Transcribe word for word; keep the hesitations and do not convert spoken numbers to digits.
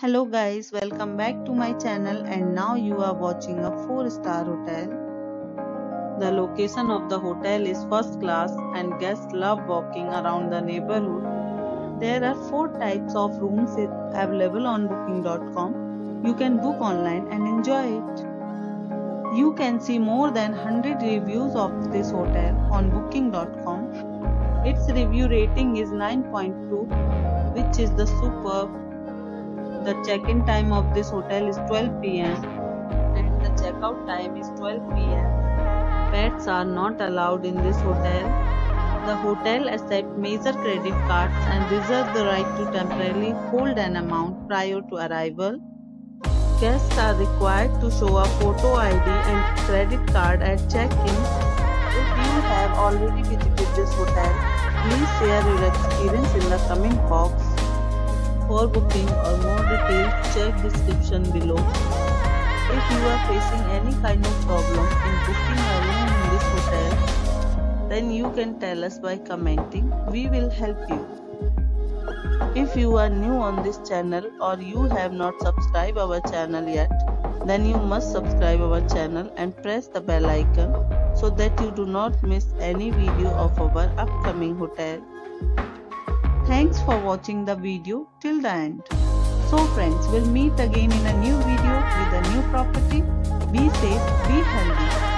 Hello guys, welcome back to my channel and now you are watching a four star hotel. The location of the hotel is first class and guests love walking around the neighborhood. There are four types of rooms available on booking dot com. You can book online and enjoy it. You can see more than one hundred reviews of this hotel on booking dot com. Its review rating is nine point two, which is the superb. The check-in time of this hotel is twelve p m and the check-out time is twelve p m Pets are not allowed in this hotel. The hotel accepts major credit cards and reserves the right to temporarily hold an amount prior to arrival. Guests are required to show a photo I D and credit card at check-in. If you have already visited this hotel, please share your experience in the comment box. For booking or more details, check description below. If you are facing any kind of problem in booking a room in this hotel, then you can tell us by commenting. We will help you. If you are new on this channel or you have not subscribed our channel yet, then you must subscribe our channel and press the bell icon so that you do not miss any video of our upcoming hotel. Thanks for watching the video till the end. So friends, we'll meet again in a new video with a new property. Be safe, be healthy.